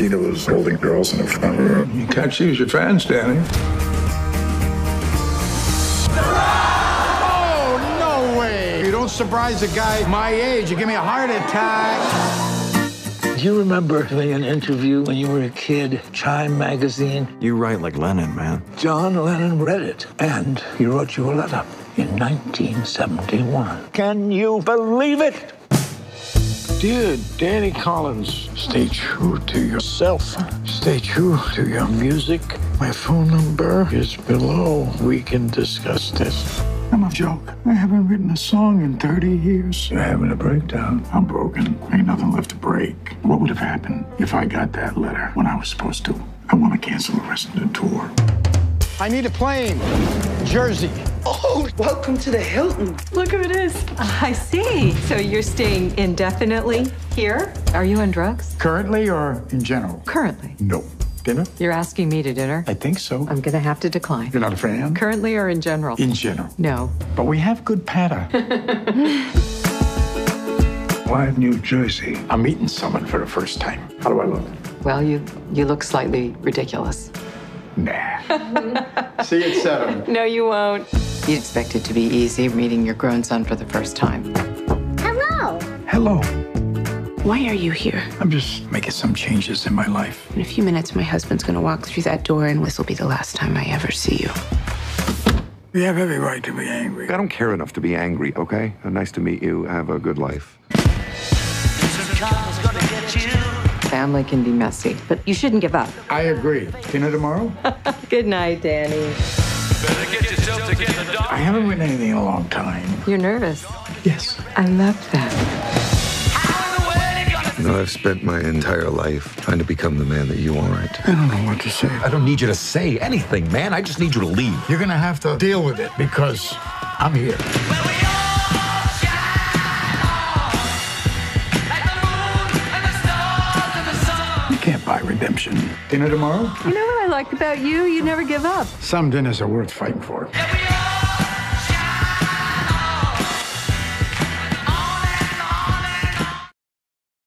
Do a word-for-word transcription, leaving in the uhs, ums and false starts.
Tina was holding girls in the front room. You can't choose your fans, Danny. Oh, no way! You don't surprise a guy my age. You give me a heart attack. Do you remember doing an interview when you were a kid, Chime magazine? You write like Lennon, man. John Lennon read it, and he wrote you a letter in nineteen seventy-one. Can you believe it? Dear Danny Collins, stay true to yourself. Stay true to your music. My phone number is below. We can discuss this. I'm a joke. I haven't written a song in thirty years. You're having a breakdown. I'm broken. Ain't nothing left to break. What would have happened if I got that letter when I was supposed to? I want to cancel the rest of the tour. I need a plane. Jersey. Oh, welcome to the Hilton. Look who it is. I see. So you're staying indefinitely here? Are you on drugs? Currently or in general? Currently. No. Dinner? You're asking me to dinner? I think so. I'm gonna have to decline. You're not a fan? Currently or in general? In general. No. But we have good patter. Why New Jersey? I'm meeting someone for the first time. How do I look? Well, you you look slightly ridiculous. Nah. See you at seven. No, you won't. You'd expect it to be easy meeting your grown son for the first time. Hello. Hello. Why are you here? I'm just making some changes in my life. In a few minutes, my husband's gonna walk through that door, and this will be the last time I ever see you. We have every right to be angry. I don't care enough to be angry, okay? Uh, nice to meet you. Have a good life. Family can be messy, but you shouldn't give up. I agree. Dinner tomorrow? Good night, Danny. I haven't written anything in a long time. You're nervous. Yes. I love that. You know, I've spent my entire life trying to become the man that you aren't. I don't know what to say. I don't need you to say anything, man. I just need you to leave. You're gonna have to deal with it because I'm here. You can't buy redemption. Dinner tomorrow? You know what I like about you? You never give up. Some dinners are worth fighting for.